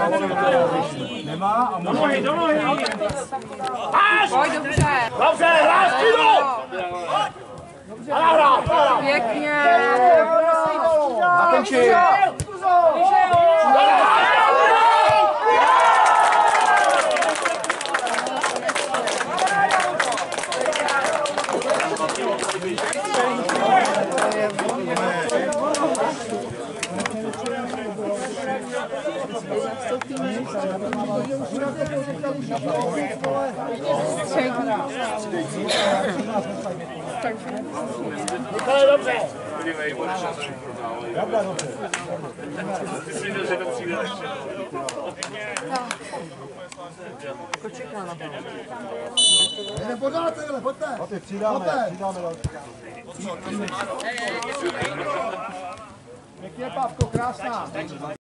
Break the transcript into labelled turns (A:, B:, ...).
A: Nemá a
B: do nohy, do nohy!
C: Pojď, dobře.
B: Dobře, hráš, Kino! A nahrát!
C: Pěkně.
A: Nakončí.
B: Ale dobře!
A: Pojďte, přidáme další. Pěkně, Pavko, krásná.